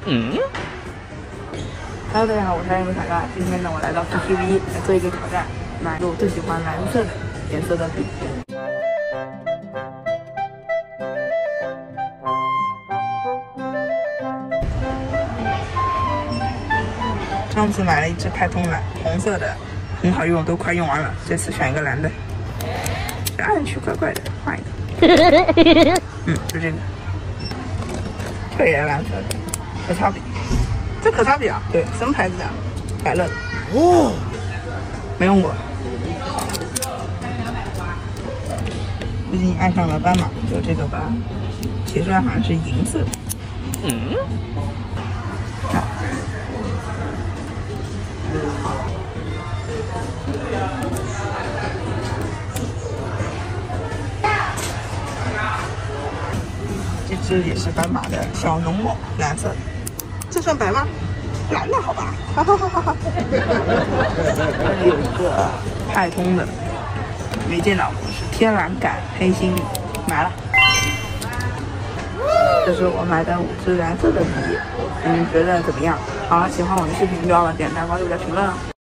Hello， 大家好，我是爱用小盖。今天呢，我来到 KTV 来做一个挑战，买我最喜欢蓝色的颜色的笔。上次买了一支派通蓝，红色的很好用，都快用完了。这次选一个蓝的，按上去怪怪的，换一个。就这个，这也是蓝色的，可擦笔。这可擦笔啊？对，什么牌子的？百乐的。哦，没用过。最近爱上了斑马，就这个吧，写出来好像是银色的。这支也是斑马的小浓墨，蓝色的。这算白吗？蓝的好吧，哈哈哈哈。这里有一个派通的没电脑模式，天蓝感黑心笔，买了。这是我买的5支蓝色的笔，你们觉得怎么样？好了，喜欢我的视频，别忘了点赞、关注、加评论。